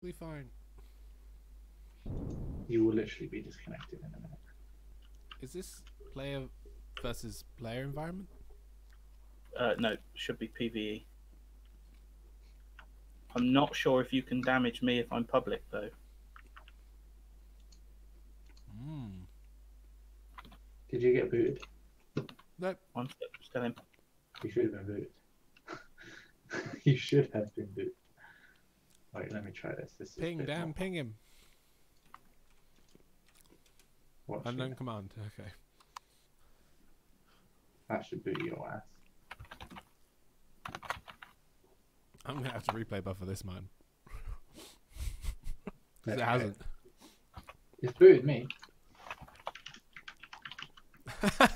perfectly fine. You will literally be disconnected in a minute. Is this player versus player environment? No, should be PvE. I'm not sure if you can damage me if I'm public though. Did you get booted? Nope. I'm still in. You should have been booted. You should have been booted. Wait, let me try this. This is Ping, damn, ping him. Unknown command. Okay. That should boot your ass. I'm gonna have to replay buffer this, man. Because it hasn't. It's booted me.